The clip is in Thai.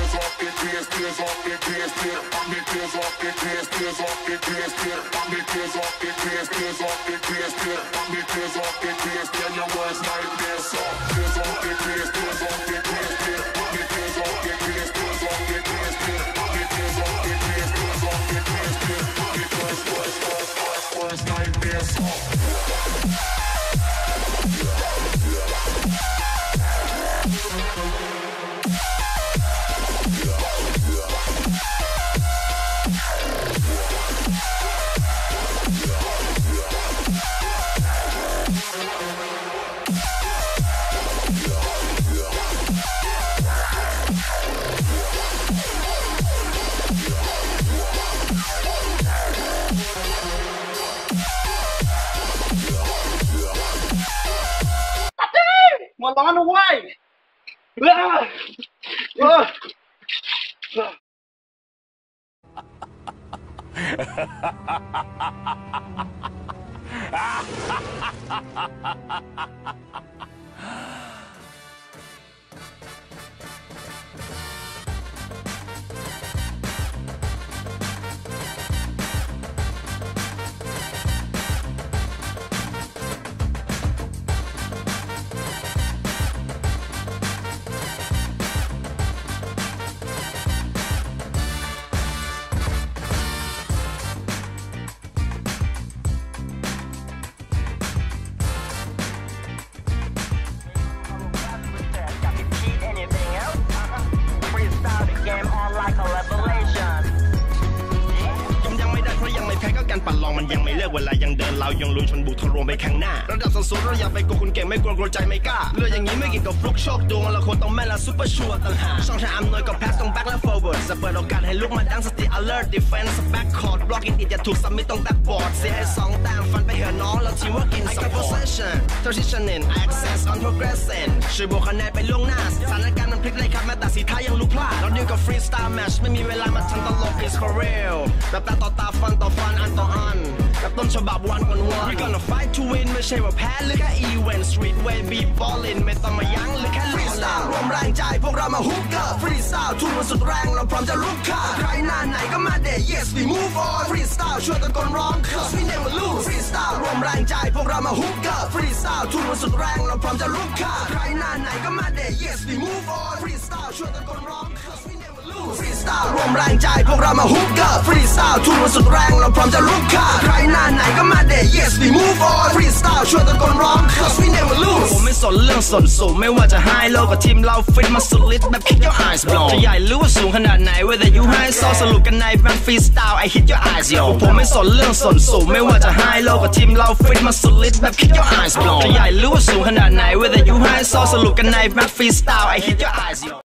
มาร้อนนะเว้ยการปั่นลองมันยังไม่เลิกเวลายังเดินเรายังลุยชนบุกทะลวงไปข้างหน้าระดับสันสูงเราอย่าไปกลัวคุณเก่งไม่กลัวใจไม่กล้าเรื่องอย่างนี้ไม่เกี่ยวกับฟลุกโชคดวงเราคนต้องแม่นและซุปเปอร์ชัวร์ต่างหากช่องทางอำนวยกับแพสต้องแบ็คและฟอร์เวิร์ดจะเปิดโอกาสให้ลูกมาดังสติ alert defense back court block อินดิจะถูกซัมมิตตรงแบ็คบอร์ดเสียให้2 แต้มฟันไปเหอะน้องเราทีมว่ากิน possession transitioning access on progressing ช่วยบวกคะแนนไปล่วงหน้าสถานการณ์มันพลิกเลยครับแม้แต่สีท้ายยังลุกพลาดเราเดียวกับ freestyle match ไม่มีเวลามาทำตลก is for real แบบตาต่อตาฟันต่อฟันอันต่ออันกับต้นฉบับวัน We gonna fight to win ไม่ใช่ว่าแพ้หรือแค่ event street way beat ballin ไม่ต้องมายั้งหรือแค่ freestyle รวมแรงใจพวกเรามาฮุกเกอร์ freestyle ทุ่มมันสุดแรงเราพร้อมจะลุกฆ่าใครหน้าไหนก็มาเด yes we move on freestyle ช่วยตะโกนร้อง cause we never lose freestyle รวมแรงใจพวกเรามาฮุกเกอร์ freestyle ทุ่มมันสุดแรงเราพร้อมจะลุกฆ่าใครหน้าไหนก็มาเด yes we move on freestyle ช่วยตะโกนร้อง cause we never lose freestyle รวมแรงใจพวกเรามาฮุกเกอร์ freestyle ทุ่มมันสุดแรงเราพร้อมจะลุกฆ่าใครหน้าไหนก็มาเด yes we move on freestyle ช่วยตะโกนร้อง cause we never lose ผมไม่สนเรื่องส่วนสูงไม่ว่าจะ high low กับทีมเราฟิตมาสุดฤทธิ์แบบ kick your eyes blow จะใหญ่หรือว่าสูงขนาดไหน whether you high so สรุปกันในแบน freestyle I hit your eyes yo ผมไม่สนเรื่องส่วนสูงไม่ว่าจะ high low กับทีมเราฟิตมาสุดฤทธิ์แบบ kick your eyes blow จะใหญ่หรือว่าสูงขนาดไหน whether you high so สรุปกันในแบน freestyle I hit your eyes yo